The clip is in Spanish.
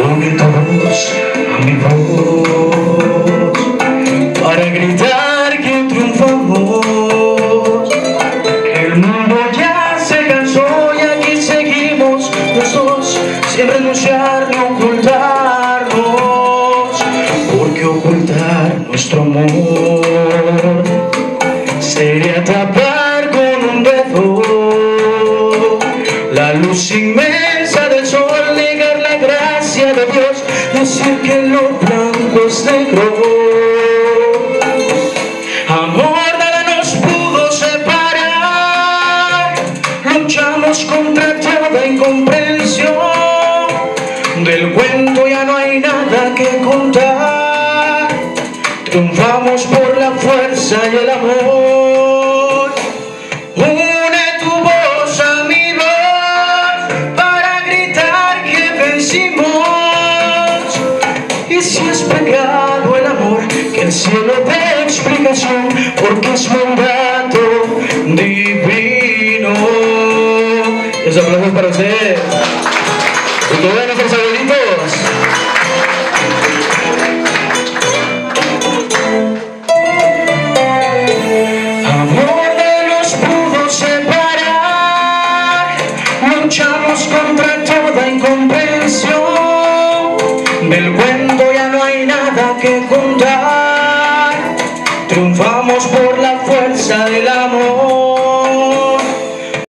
une tu voz a mi voz para gritar que triunfamos. El mundo ya se cansó y aquí seguimos los dos, sin renunciar ni ocultarnos, porque ocultar nuestro amor sería tapar con un dedo la luz inmensa del sol, negar la gracia de Dios, decir que lo blanco es negro. Amor, nada nos pudo separar, luchamos contra toda incomprensión, del cuento ya no hay nada que contar, triunfamos por la fuerza y el amor. Une tu voz a mi voz para gritar que vencimos. Y si es pecado el amor, que el cielo dé explicación, porque es mandato divino. Ese aplauso es para usted y todos nuestros abuelitos. Luchamos contra toda incomprensión, del cuento ya no hay nada que contar, triunfamos por la fuerza del amor.